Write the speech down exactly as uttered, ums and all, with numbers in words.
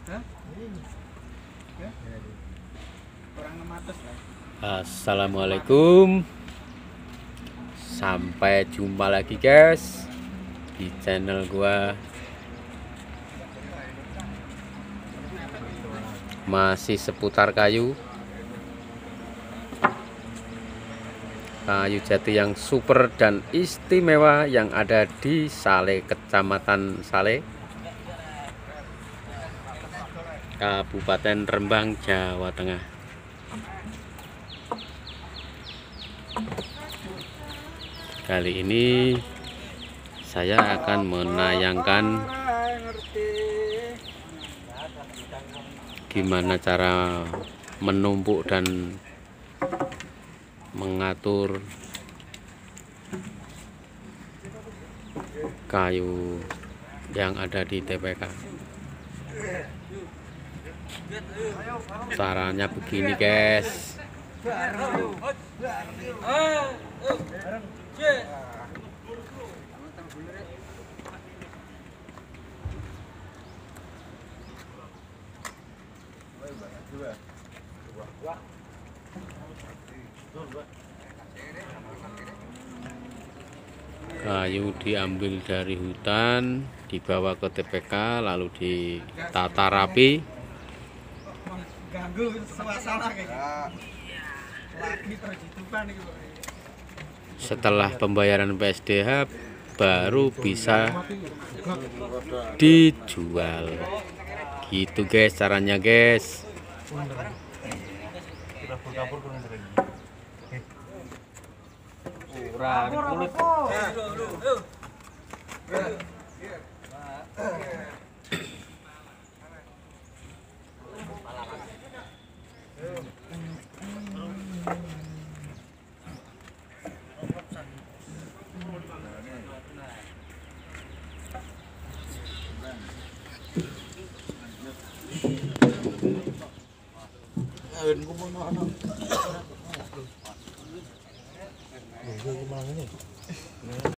Assalamualaikum, sampai jumpa lagi guys di channel gua. Masih seputar kayu kayu jati yang super dan istimewa yang ada di Sale, Kecamatan Sale, Kabupaten Rembang, Jawa Tengah. Kali ini saya akan menayangkan gimana cara menumpuk dan mengatur kayu yang ada di T P K. Caranya begini guys. Kayu diambil dari hutan, dibawa ke T P K, lalu ditata rapi. Setelah pembayaran P S D H baru bisa dijual. Gitu guys caranya guys.